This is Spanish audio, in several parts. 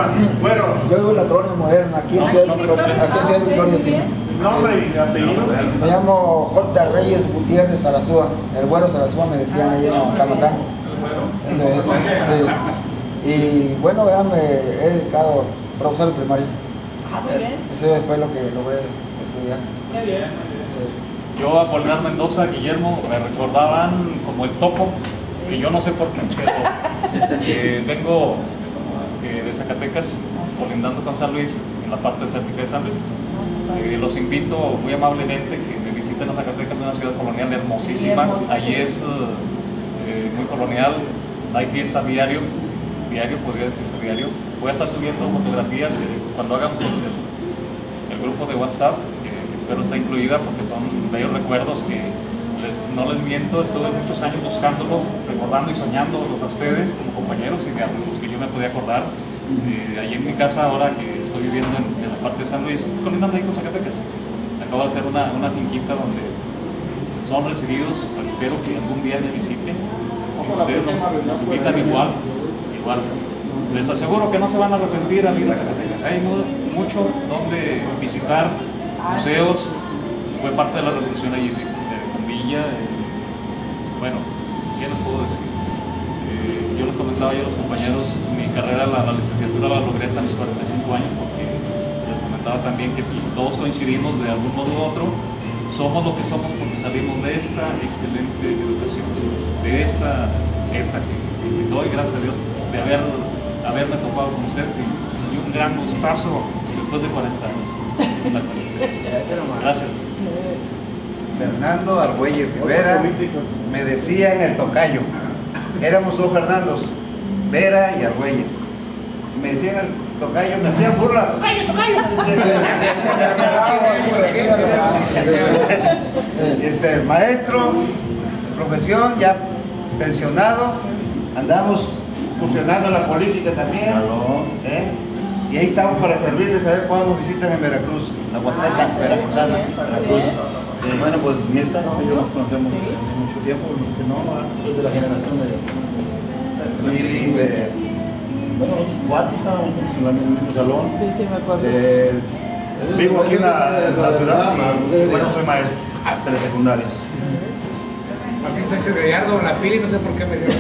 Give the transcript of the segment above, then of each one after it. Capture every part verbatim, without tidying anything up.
Bueno. Yo vivo en la colonia moderna, aquí en Ciudad Victoria, sí. Nombre y apellido. Me llamo J. Reyes Gutiérrez Zarazúa. El güero Zarazúa me decían ahí en Tamatán. Ese es, sí. Y bueno, ya me he dedicado a profesor de primaria. Ah, muy bien. Eso fue lo que logré estudiar. Qué bien. Sí. Yo, Apolinar Mendoza, Guillermo, me recordaban como el Topo, que yo no sé por qué, pero eh, vengo eh, de Zacatecas, colindando con San Luis, en la parte desértica de San Luis. Eh, los invito muy amablemente que me visiten a Zacatecas, una ciudad colonial hermosísima. Allí es eh, muy colonial, hay fiesta diario, diario podría decirse diario. Voy a estar subiendo fotografías eh, cuando hagamos el, el, el grupo de WhatsApp, que espero esté incluida porque son bellos recuerdos que les, no les miento, estuve muchos años buscándolos, recordando y soñándolos a ustedes como compañeros y de amigos que yo me podía acordar. Eh, allí en mi casa, ahora que estoy viviendo en, en la parte de San Luis, colindando ahí con Zacatecas, acabo de hacer una, una finquita donde son recibidos. Espero que algún día me visiten y ustedes nos, nos invitan igual, igual. Les aseguro que no se van a arrepentir al ir a Zacatecas. Hay mu mucho donde visitar, museos. Fue parte de la revolución allí de, de Bombilla. Eh, bueno, ¿qué les puedo decir? Eh, yo les comentaba yo a los compañeros, mi carrera, la, la licenciatura la logré hasta mis cuarenta y cinco años, porque les comentaba también que todos coincidimos de algún modo u otro. Somos lo que somos porque salimos de esta excelente educación, de esta ETA que, que doy, gracias a Dios, de haber, haberme topado con ustedes y, y un gran gustazo después de cuarenta años. Gracias. Fernando Argüelles Rivera, me decía en el tocayo, éramos dos Fernandos, Vera y Argüelles. Me decían el tocayo, me hacían burla, tocayo, tocayo. Este maestro, profesión, ya pensionado, andamos excursionando la política también. ¿eh? Y ahí estamos para servirles a ver cuándo nos visitan en Veracruz, la Huasteca, Veracruzana, Veracruz. Sí, bueno, pues Mirta y yo nos conocemos desde hace mucho tiempo, los que no, soy de la generación de... Y, de bueno, nosotros cuatro estábamos juntos en el mismo salón. Sí, sí, me acuerdo. Eh, vivo aquí en la, en la ciudad, y, bueno, soy maestro de las secundarias. Martín Sánchez Gallardo, la Pili, no sé por qué me dio.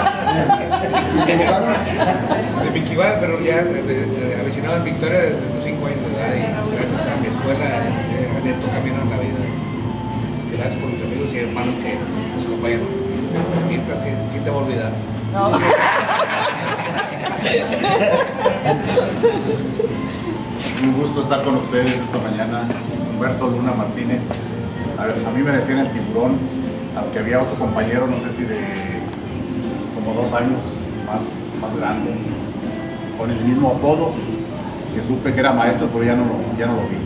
De Miquival, pero ya de, de, de, aficionado en Victoria desde los cinco años de edad y gracias a mi escuela he abierto camino en la vida. Gracias por los amigos y hermanos que nos acompañan. Mientras que ¿quién te va a olvidar? No. Un gusto estar con ustedes esta mañana. Humberto Luna Martínez. A, a mí me decían el tiburón, aunque había otro compañero, no sé si de como dos años más, más grande, con el mismo apodo, que supe que era maestro, pero ya no lo, ya no lo vi.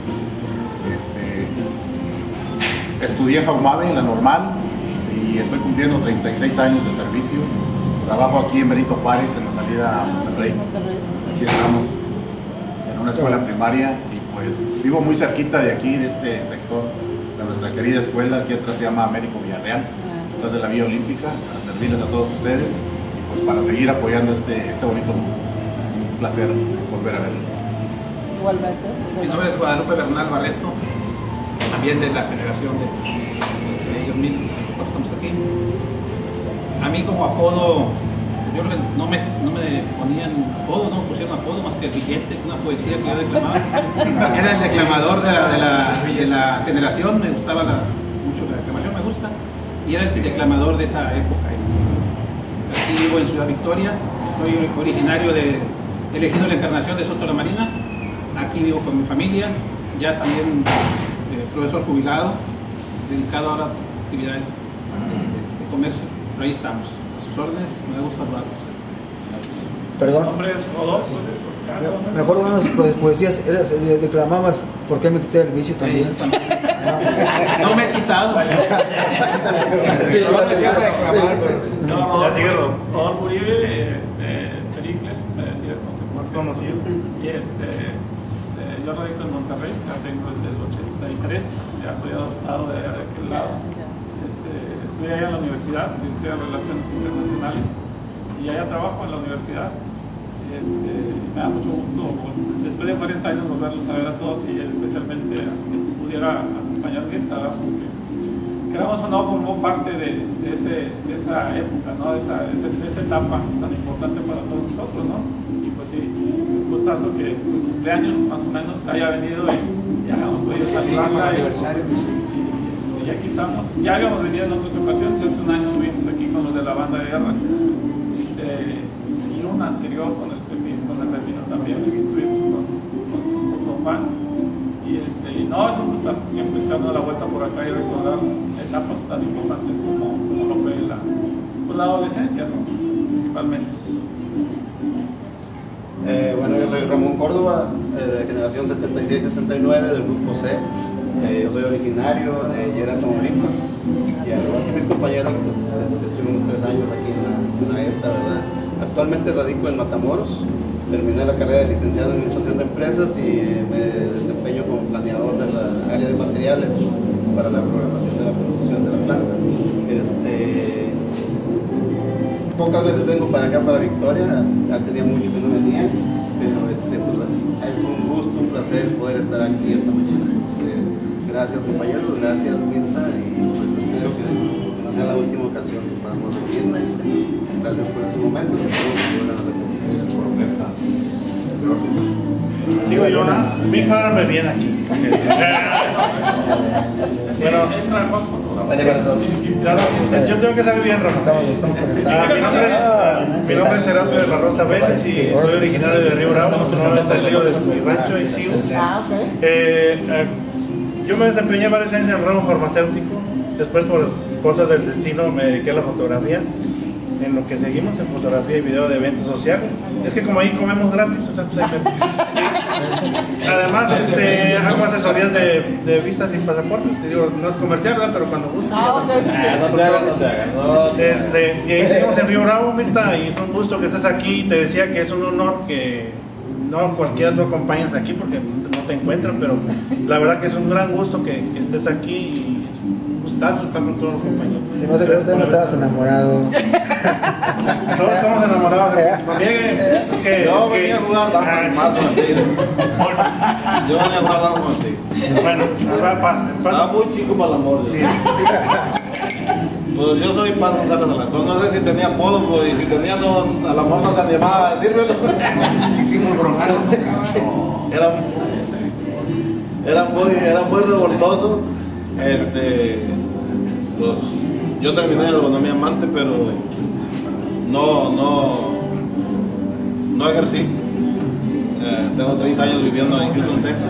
Este, estudié en Jaumabe, en la normal, y estoy cumpliendo treinta y seis años de servicio. Trabajo aquí en Benito Juárez, en la salida a Monterrey. Aquí estamos, en una escuela primaria, y pues vivo muy cerquita de aquí, de este sector, de nuestra querida escuela. Aquí atrás se llama Américo Villarreal, detrás de la Vía Olímpica, para servirles a todos ustedes, y pues para seguir apoyando este, este bonito mundo. Un placer volver a verlo. Igualmente. Mi nombre es Guadalupe Bernal Barreto, también de la generación de, de ellos mismos. Estamos aquí. A mí como apodo, yo no me, no me ponían apodo, no me pusieron apodo más que el billete, una poesía que yo declamaba. Era el declamador de la, de la, de la generación, me gustaba la, mucho la declamación, me gusta, y era el declamador de esa época. Aquí vivo en Ciudad Victoria, soy originario de elegido la Encarnación de Soto la Marina. Aquí vivo con mi familia, ya también eh, profesor jubilado, dedicado ahora a las actividades de, de comercio. Pero ahí estamos, a sus órdenes, me gusta hablar. Perdón. Mi nombre es Rodolfo. Me, me acuerdo de unas po poesías, eras, eh, declamabas ¿por qué me quité el vicio también? Sí, no me he quitado. Sí, No, Rodolfo, Rodolfo Uribe, este, Pericles, me decía Más conocido. Y este, eh, yo radico en Monterrey, ya tengo desde el ochenta y tres, ya soy adoptado de, de aquel lado. Este, estudié allá en la universidad, Universidad de Relaciones Internacionales, y allá trabajo en la universidad. Este, me da mucho gusto, después de cuarenta años, volverlos a ver a todos y especialmente a quien pudiera acompañar Mirta, porque queramos o no, formó parte de, de, ese, de esa época, ¿no? de, esa, de, de esa etapa tan importante para todos nosotros, ¿no? Y pues sí, un gustazo que su cumpleaños más o menos haya venido y ya hemos podido saludarla. Y, y, y aquí estamos. Ya habíamos venido en otras ocasiones, hace un año estuvimos aquí con los de la banda de guerra, este, y un anterior con el Pepino, con el Pepino también, aquí estuvimos con, con, con, con Juan. Y, este, y no, es un gustazo siempre estar dando la vuelta por acá y recordar etapas tan importantes como, como lo fue la, pues la adolescencia, ¿no? Principalmente. Eh, bueno, yo soy Ramón Córdoba, eh, de generación setenta y seis setenta y nueve del grupo C. Eh, yo soy originario de Lleras, Tamaulipas. Y al igual que mis compañeros, pues este, estuve unos tres años aquí en la, en la E T A, ¿verdad? Actualmente radico en Matamoros. Terminé la carrera de licenciado en Administración de Empresas y me desempeño como planeador de la área de materiales para la programación de la producción de la planta. Este, pocas veces vengo para acá, para Victoria, ya tenía mucho que no venía, pero este, pues, es un gusto, un placer poder estar aquí esta mañana con ustedes. Gracias compañeros, gracias Mirta, y pues espero que no sea la última ocasión que podamos reunirnos. Gracias por este momento y espero que vuelvan a repetir. Digo yo, ¿no? Mi padre me viene aquí. Bueno, claro, yo tengo que salir bien, Rafa. Ah, mi nombre es, mi nombre es Serapio de la Rosa Vélez y soy originario de Río Bravo, normalmente del río de mi rancho y sigo. Eh, eh, yo me desempeñé varios años en el ramo farmacéutico, después por cosas del destino me dediqué a la fotografía, en lo que seguimos en fotografía y video de eventos sociales. Es que como ahí comemos gratis, o sea, pues ahí además este, hago asesorías de, de visas y pasaportes, y digo, no es comercial, ¿verdad? Pero cuando guste. Ah, okay. No te hagas, no te hagas. No, este, y ahí seguimos en Río Bravo, Mirta, y es un gusto que estés aquí. Te decía que es un honor que no cualquiera tú acompañas aquí porque no te encuentran, pero la verdad que es un gran gusto que, que estés aquí y un gustazo estar con todos los compañeros. Si no se cree, tú no estabas enamorado. Todos estamos enamorados de que yo venía a jugar damas más contigo. Yo venía a jugar damas contigo. Bueno, va, paz. Estaba muy chico para el amor. Sí. Pues yo soy Paz González de la Cruz. No sé si tenía apodo, pues, y si tenía, no, a lo mejor no se animaba a decírmelo. Hicimos broncado. Era, era, muy, era muy revoltoso. Este, pues, yo terminé de agronomía amante, pero no, no, no ejercí. Eh, tengo treinta años viviendo en Houston, Texas.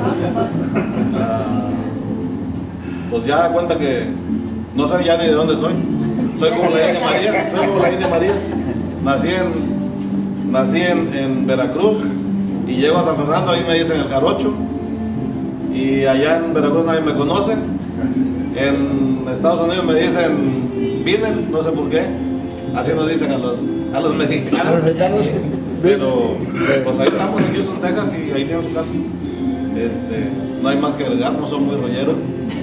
Uh, pues ya da cuenta que no sé ya ni de dónde soy. Soy como la India María, soy como la India María. Nací en, nací en, en Veracruz y llego a San Fernando, ahí me dicen el Jarocho. Y allá en Veracruz nadie me conoce. En Estados Unidos me dicen Biden, no sé por qué. Así nos dicen a los, a los mexicanos. Pero pues ahí estamos en Houston, Texas, y ahí tienen su casa. Este, no hay más que agregar, no son muy rolleros.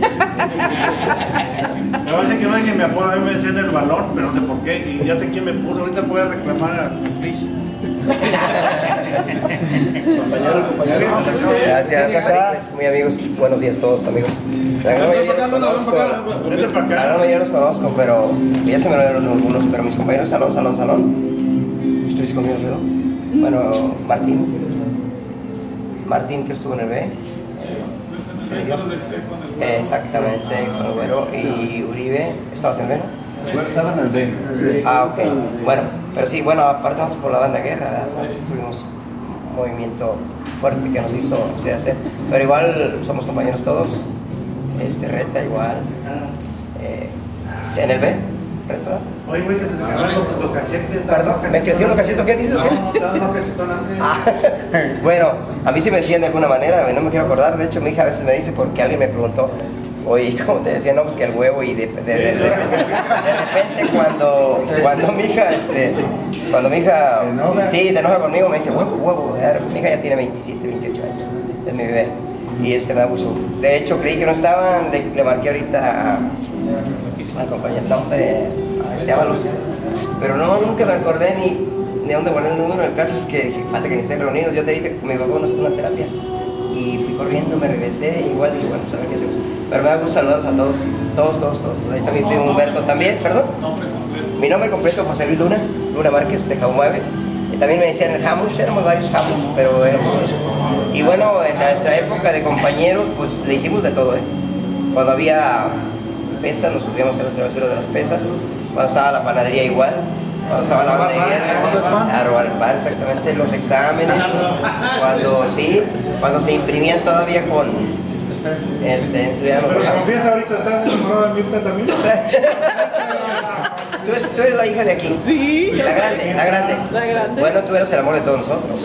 Me va a decir que no hay quien me apoda, a mí me decían el balón, pero no sé por qué. Y ya sé quién me puso, ahorita voy a reclamar a Cris. Compañero, compañero. Gracias, gracias, muy amigos, buenos días a todos amigos. La gran mayoría los conozco, la gran mayoría los conozco, pero ya se me olvidaron algunos, pero mis compañeros, salón, salón, salón. ¿Estuviste conmigo, Alfredo? Bueno, Martín, Martín que estuvo en el B. Exactamente, con el Güero. Y Uribe, ¿estabas en el B, no? Bueno, estaba en el D. Ah, ok. Bueno, pero sí, bueno, aparte nosotros por la banda guerra, ¿sabes? Tuvimos un movimiento fuerte que nos hizo C A C. Pero igual somos compañeros todos. Este, Reta igual. Eh, en el B, Reta. Oye, güey, que te agarran los, los cachetes. Perdón, ¿me crecieron los cachetos? ¿Qué dices? No, te dan más cachetón antes. Ah, bueno, a mí sí me decían de alguna manera, no me quiero acordar. De hecho, mi hija a veces me dice porque alguien me preguntó. Oye, ¿cómo te decía? No, pues que el huevo y de, de, de, de, de, de repente cuando, cuando mi hija, este, cuando mi hija, ¿Se enoja? sí, se enoja conmigo, me dice huevo, huevo. Mi hija ya tiene veintisiete, veintiocho años, es mi bebé. Y este me da mucho. De hecho, creí que no estaban, le, le marqué ahorita a, al compañero, no, hombre, de Ábalos. Pero no, nunca me acordé ni de dónde guardé el número. El caso es que dije, falta que ni estén reunidos. Yo te dije que mi papá no es una terapia. Y fui corriendo, me regresé, igual dije, bueno, pues a ver qué hacemos. Pero me da gusto saludarlos a todos, todos, todos, todos. Ahí está mi primo Humberto también, perdón. Mi nombre completo, José Luis Luna, Luna Márquez, de Jaumabe. También me decían el Hamush, éramos varios Hamush, pero éramos... Y bueno, en nuestra época de compañeros, pues le hicimos de todo, ¿eh? Cuando había pesas, nos subíamos a las travesuras de las pesas. Cuando estaba la panadería igual. Cuando estaba la bandería, a robar el pan, exactamente, los exámenes. Cuando sí, cuando se imprimían todavía con... Este, Pero confiesa, ahorita estás enamorada de Mirta también. ¿Tú eres, tú eres la hija de aquí. Sí. La grande, la grande. La grande. Bueno, tú eras el amor de todos nosotros.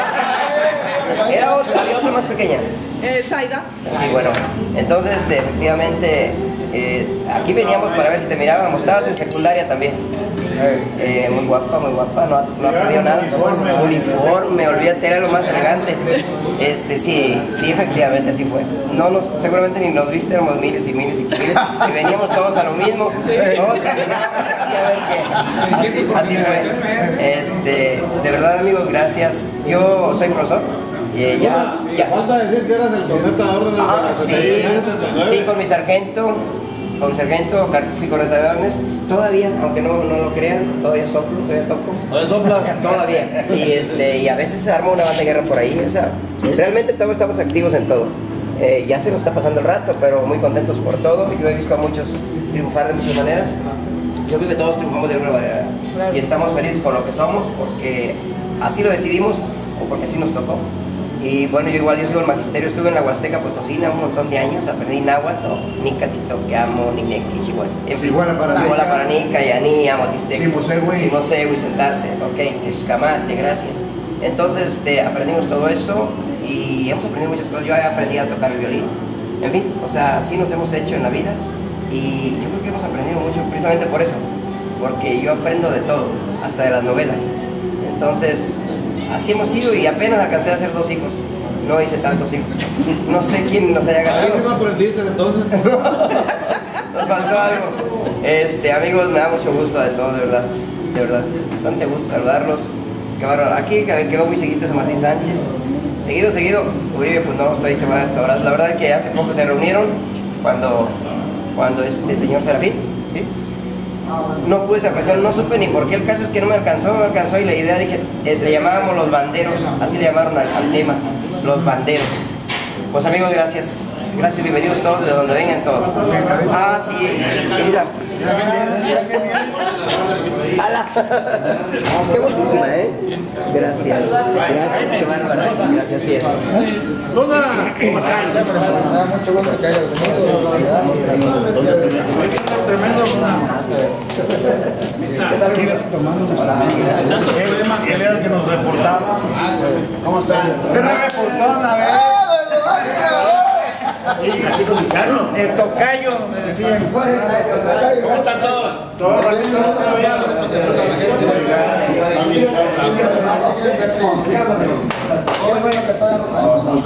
Era otra, había otra más pequeña. Eh, Zaida. Sí, bueno. Entonces, este, efectivamente, eh, aquí veníamos para ver si te mirábamos. Estabas en secundaria también. Eh, muy guapa, muy guapa, no, no ha perdido nada. Uniforme, uniforme, olvídate, era lo más elegante. Este, sí, sí, efectivamente, así fue. No nos, seguramente ni nos viste, éramos miles y miles y miles, y veníamos todos a lo mismo, todos caminábamos aquí a ver qué. Así, así fue. Este, de verdad, amigos, gracias. Yo soy profesor. Y ya, ya. Falta decir que eras el cornetador de Ah, sí, sí, con mi sargento. Con mi sargento, fui corneta de órdenes, todavía, aunque no, no lo crean, todavía soplo, todavía toco. ¿Todavía sopla? Todavía. Y, este, y a veces se arma una banda de guerra por ahí, o sea, realmente todos estamos activos en todo. Eh, ya se nos está pasando el rato, pero muy contentos por todo. Yo he visto a muchos triunfar de muchas maneras. Yo creo que todos triunfamos de alguna manera. Y estamos felices con lo que somos, porque así lo decidimos o porque así nos tocó. Y bueno, yo igual, yo sigo el magisterio, estuve en la Huasteca Potosina un montón de años, aprendí náhuatl, Nica, Titoqueamo, Ninequi, Chihuahua. En fin, Chihuahua, Paranica. Chihuahua, Paranica, Yaní, Amotisteca. Chimosegui. Chimosegui, sentarse, ok, Escamate, gracias. Entonces, este, aprendimos todo eso y hemos aprendido muchas cosas. Yo aprendí a tocar el violín, en fin, o sea, así nos hemos hecho en la vida y yo creo que hemos aprendido mucho precisamente por eso, porque yo aprendo de todo, hasta de las novelas. Entonces, así hemos ido y apenas alcancé a hacer dos hijos. No hice tantos hijos. No sé quién nos haya ganado. ¿Qué no aprendiste entonces? Nos faltó algo. Este, amigos, me da mucho gusto de todo, de verdad. De verdad. Bastante gusto saludarlos. Qué bárbaro. Aquí quedó muy seguido ese Martín Sánchez. Seguido, seguido. Uribe, pues no, estoy que va a dar tu abrazo. La verdad es que hace poco se reunieron cuando, cuando este señor Serafín, ¿sí? No pude esa ocasión, no supe ni por qué. El caso es que no me alcanzó, no me alcanzó y la idea, dije, eh, le llamábamos los banderos, así le llamaron al, al tema, los banderos. Pues amigos, gracias, gracias, bienvenidos todos, de donde vengan todos. Ah, sí, mira. ¡Hala! ¡Qué buenísima, eh! Gracias, gracias, qué bárbara, gracias, sí es. Luna, Mucho gusto que hayas venido. tremendo Luna. ¿Qué ibas tomando? Él era el que nos reportaba. ¿Cómo está? ¿Qué me reportó una vez? El tocayo, me decían. ¿Cómo están todos? Todos Qué bueno que todos nos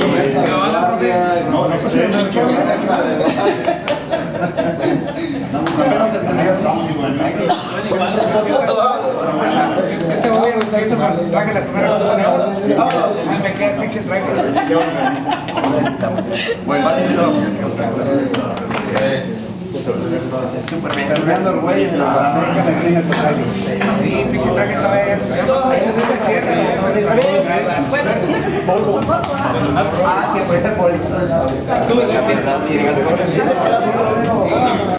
Súper bien. Terminando el güey de la Huasteca, me decían el tocayo. Sí, pinche traje, ¿sabes? Bueno, es una casa por favor. Ah, sí, por el poli. Tú, la firma, sí,